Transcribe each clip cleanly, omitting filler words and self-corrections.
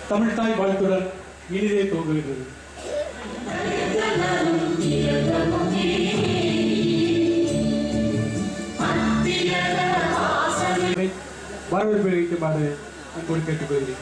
தமிழ்தாய் வாழ்த்துடன் இனிதே துவங்குகிறது. வரவேற்பு அளிக்குமாறு அன்போடு கேட்டுக்கொள்கிறேன்.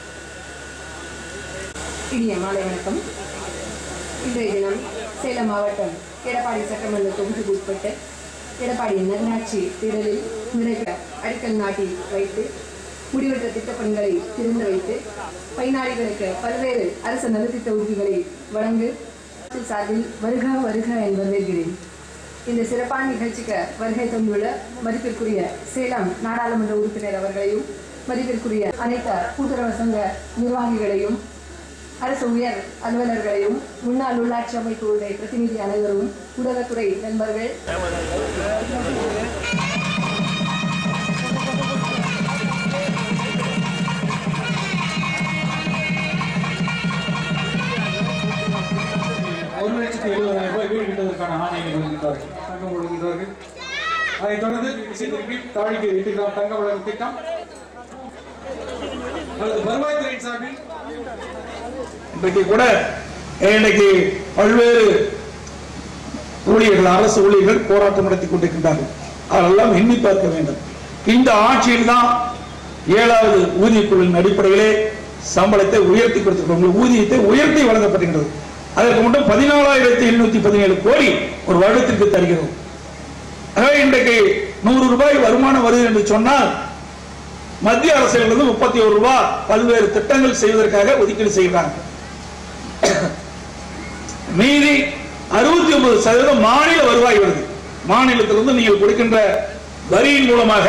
இனிய மாலை வணக்கம். இன்றைய தினம் சேலம் மாவட்டம் எடப்பாடி சட்டமன்ற தொகுதிக்கு உட்பட்டு எடப்பாடி நகராட்சி திடலில் நிறைவேற அடிக்கல் நாட்டி வைத்து முடிவற்ற திட்டப்பணிகளை திறந்து வைத்து பயனாளிகளுக்கு பல்வேறு அரசு நலத்திட்ட உறுதிகளை வழங்கு சார்பில் வருக வருக என்று வரவேற்கிறேன். இந்த சிறப்பான நிகழ்ச்சிக்கு வருகை தந்துள்ள மதிப்பிற்குரிய சேலம் நாடாளுமன்ற உறுப்பினர் அவர்களையும் மதிப்பிற்குரிய அனைத்து கூட்டுறவு சங்க நிர்வாகிகளையும் அரசு உயர் அலுவலர்களையும் முன்னாள் உள்ளாட்சி அமைப்புடைய பிரதிநிதி அனைவரும் ஊடகத்துறை நண்பர்கள் ரூபாய் வீடு கட்டுவதற்கான ஆணையை வழங்குகிறார்கள், தங்கம் வழங்குகிறார்கள். அதைத் தொடர்ந்து தாழிக்கு 8 கிராம் தங்கம் வழங்கும் திட்டம் வருவாய்த்துறை சார்பில் இன்றைக்கு கூட பல்வேறு ஊழியர்கள் அரசு ஊழியர்கள் போராட்டம் நடத்தி கொண்டிருக்கின்றார்கள். அதெல்லாம் எண்ணி பார்க்க வேண்டும். இந்த ஆட்சியில் தான் 7வது ஊதியக்குழுவின் அடிப்படையிலே சம்பளத்தை உயர்த்தி கொடுத்திருக்கிறோம். ஊதியத்தை உயர்த்தி வழங்கப்படுகின்றது. அதற்கு மட்டும் 14,817 கோடி ஒரு வருடத்திற்கு தருகிறோம். இன்றைக்கு 100 ரூபாய் வருமானம் வருது என்று சொன்னால் மத்திய அரசிலிருந்து 31 ரூபாய் பல்வேறு திட்டங்கள் செய்வதற்காக ஒதுக்கீடு செய்கிறாங்க. மீதி 69% மாநில வருவாய் வருது. மாநிலத்திலிருந்து நீங்கள் கொடுக்கின்ற வரியின் மூலமாக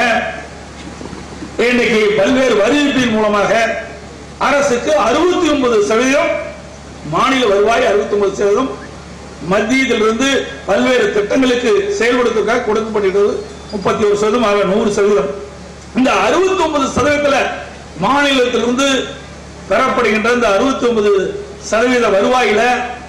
இன்றைக்கு பல்வேறு வரிவிப்பின் மூலமாக அரசுக்கு 69% மாநில வருவாய், 69% மத்தியத்திலிருந்து பல்வேறு திட்டங்களுக்கு செயல்படுத்துவதற்காக கொடுக்கப்படுகிறது. 31% ஆக 100%. இந்த 69% மாநிலத்திலிருந்து பெறப்படுகின்ற இந்த 69% வருவாயில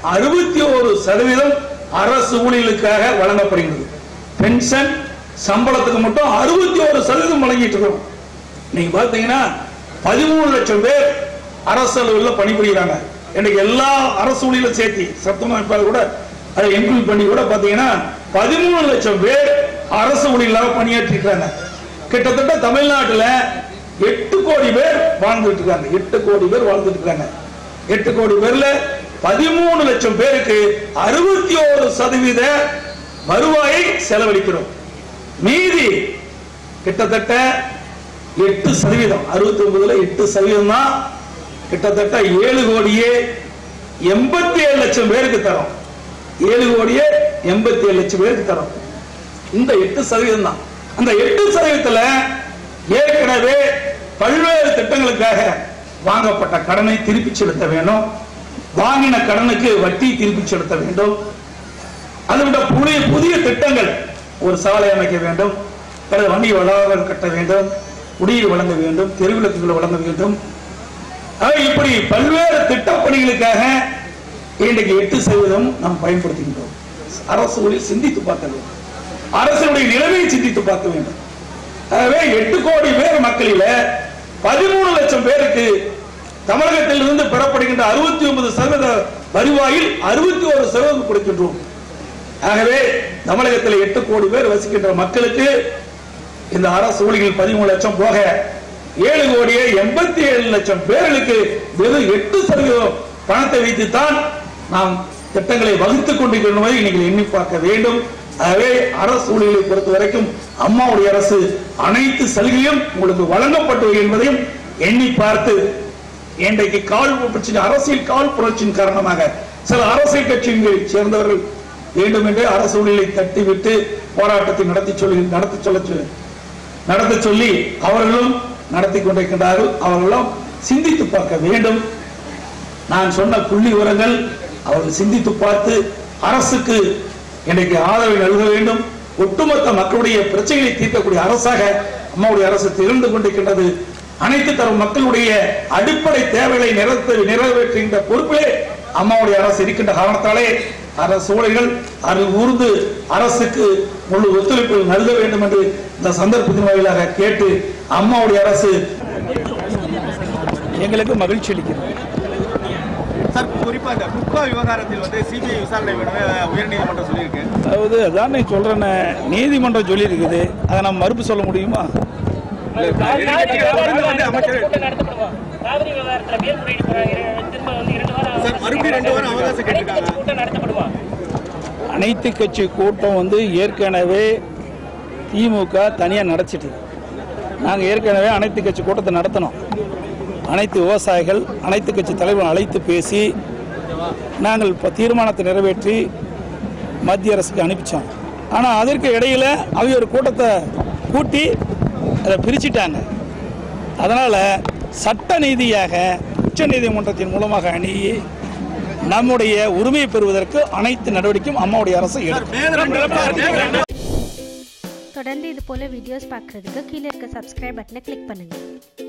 61% அரசு ஊழியர்களுக்காக வழங்கப்படுகிறது. பென்ஷன் சம்பளத்துக்கு மட்டும் 61% வழங்கிட்டு இருக்கிறோம். நீங்க பாத்தீங்கன்னா 13 லட்சம் பேர் அரசு அலுவலகத்தில் பணிபுரிகிறாங்க. இன்னைக்கு எல்லா அரசு ஊழியர்களும் சேர்த்து சட்டமன்ற கூட அதை இன்க்ளூட் பண்ணி கூட பாத்தீங்கன்னா 13 லட்சம் பேர் அரசு ஊழியர்களாக பணியாற்றி இருக்காங்க. கிட்டத்தட்ட தமிழ்நாட்டில் 8 கோடி பேர் வாழ்ந்துட்டு இருக்காங்க. 8 கோடி பேர் வாழ்ந்துட்டு இருக்காங்க. 8 கோடி பேர்ல 13 லட்சம் பேருக்கு 61% வருவாயை செலவழிக்கிறோம். மீதி கிட்டத்தட்ட 8%, 69ல 8% தான் கிட்டத்தட்ட 7 கோடியே 87 லட்சம் பேருக்கு தரோம். 7 கோடியே 87 லட்சம் பேருக்கு தரோம். இந்த 8% தான். அந்த 8%ல ஏற்கனவே பல்வேறு திட்டங்களுக்காக வாங்கப்பட்ட கடனை திருப்பி செலுத்த வேண்டும். வாங்கின கடனுக்கு வட்டி திருப்பி செலுத்த வேண்டும். அதை விட புதிய திட்டங்கள், ஒரு சாலை அமைக்க வேண்டும், வணிக வளாகம் கட்ட வேண்டும், குடிநீர் வழங்க வேண்டும், தெருவிளக்குகளை வழங்க வேண்டும். இப்படி பல்வேறு திட்டப்பணிகளுக்காக இன்றைக்கு 8% நாம் பயன்படுத்துகின்றோம். அரசு ஊழியர் சிந்தித்து பார்க்க வேண்டும். அரசுடைய நிலைமையை சிந்தித்து பார்க்க வேண்டும். ஆகவே 8 கோடி பேர் மக்களில 13 லட்சம் பேருக்கு தமிழகத்தில் இருந்து பெறப்படுகின்ற 69% வருவாயில் 61% கொடுக்கின்றோம். ஆகவே தமிழகத்தில் 8 கோடி பேர் வசிக்கின்ற மக்களுக்கு இந்த அரசு ஊழியர்கள் 13 லட்சம் போக 7 கோடியே 87 லட்சம் பேர்களுக்கு வெறும் 8% பணத்தை வைத்துத்தான் நாம் திட்டங்களை வகுத்துக் கொண்டிருக்கிறோம். நீங்கள் எண்ணி பார்க்க வேண்டும். ஆகவே அரசு ஊழியர்களை பொறுத்த வரைக்கும் அம்மாவுடைய அரசு அனைத்து சலுகையும் உங்களுக்கு வழங்கப்பட்டு என்பதையும் எண்ணி பார்த்து இன்றைக்கு அரசியல் கால் புரட்சியின் காரணமாக சில அரசியல் கட்சிகளை சேர்ந்தவர்கள் வேண்டும் என்று அரசு ஊழியர்களை தட்டிவிட்டு போராட்டத்தை நடத்த சொல்லி அவர்களும் நடத்தி கொண்டிருக்கின்றார்கள். அவர்களும் சிந்தித்து பார்க்க வேண்டும். நான் சொன்ன புள்ளி விவரங்கள் அவர்கள் சிந்தித்து பார்த்து அரசுக்கு இன்றைக்கு ஆதரவை நல்க வேண்டும். ஒட்டுமொத்த மக்களுடைய பிரச்சனைகளை தீர்க்கக்கூடிய அரசாக அம்மாவுடைய அரசு திகழ்ந்து கொண்டிருக்கின்றது. அனைத்து தரம் மக்களுடைய அடிப்படை தேவைகளை நிறைவேற்றுகின்ற பொறுப்பிலே அம்மாவுடைய அரசு இருக்கின்ற காரணத்தாலே அரசு ஊழியர்கள் அதில் ஊர்ந்து அரசுக்கு முழு ஒத்துழைப்பு நல்க வேண்டும் என்று இந்த சந்தர்ப்பத்தின் வாயிலாக கேட்டு அம்மாவுடைய அரசு எங்களுக்கு மகிழ்ச்சி அளிக்கிறது. சார், குறிப்பாக இந்த குட்கா விவகாரத்தில் வந்து சிபிஐ விசாரணை உயர்நீதிமன்றம் சொல்லியிருக்கு. அதாவது அதான் நான் சொல்கிறேன்னு நீதிமன்றம் சொல்லியிருக்குது, அதை நம்ம மறுப்பு சொல்ல முடியுமா? அனைத்து கட்சி கூட்டம் வந்து ஏற்கனவே திமுக தனியாக நடத்திட்டு, நாங்கள் ஏற்கனவே அனைத்து கட்சி கூட்டத்தை நடத்தினோம். அனைத்து விவசாயிகள் அனைத்து கட்சி தலைவர்கள் அழைத்து பேசி நாங்கள் இப்போ தீர்மானத்தை நிறைவேற்றி மத்திய அரசுக்கு அனுப்பிச்சோம். ஆனால் அதற்கு இடையில் அவங்க ஒரு கூட்டத்தை கூட்டி அதை பிரிச்சுட்டாங்க. அதனால் சட்ட நீதியாக உச்ச நீதிமன்றத்தின் மூலமாக அணுகி நம்முடைய உரிமையை பெறுவதற்கு அனைத்து நடவடிக்கையும் அம்மாவுடைய அரசு எடுக்கும். தொடர்ந்து இது போல வீடியோஸ் பார்க்குறதுக்கு கீழே இருக்க சப்ஸ்கிரைப் பட்டனை கிளிக் பண்ணுங்கள்.